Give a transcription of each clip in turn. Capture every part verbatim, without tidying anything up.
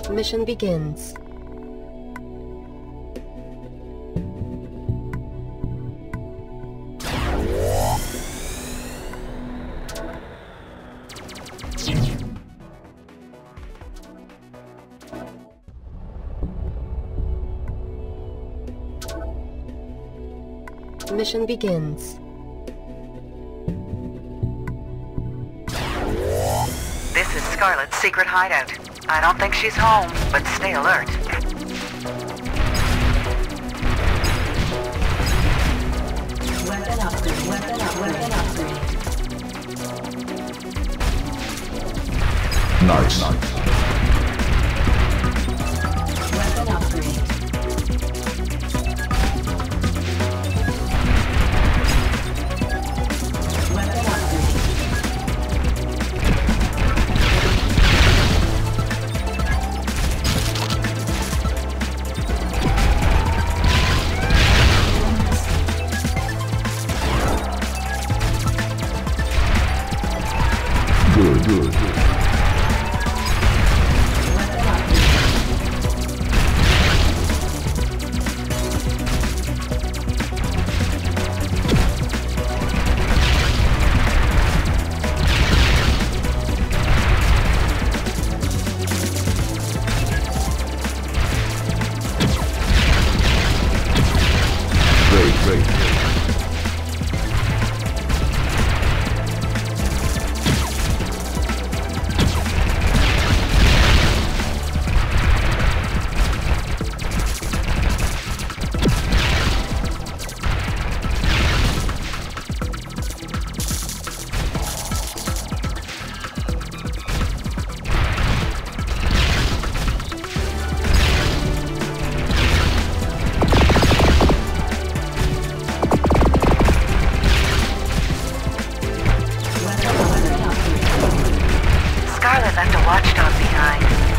Mission begins. Mission begins. This is Scarlet's secret hideout. I don't think she's home, but stay alert. Weapon upgrade, weapon upgrade, weapon upgrade. Nice. Nice. Weapon upgrade. Weapon upgrade. Good, good, good. Great, great. Scarlet left a watchdog behind.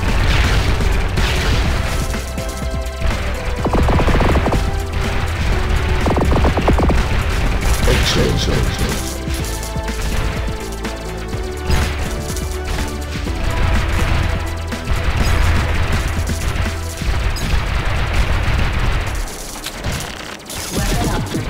Excellent, excellent. Weapon upgrade.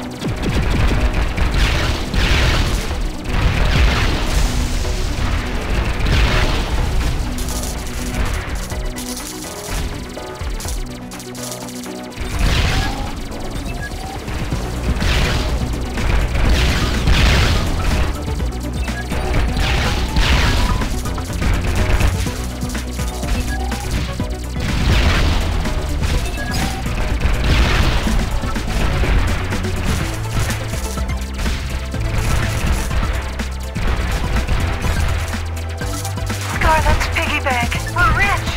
Scarlet's piggy bank. We're rich.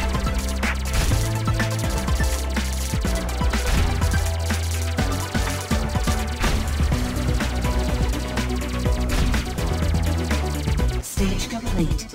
Stage complete.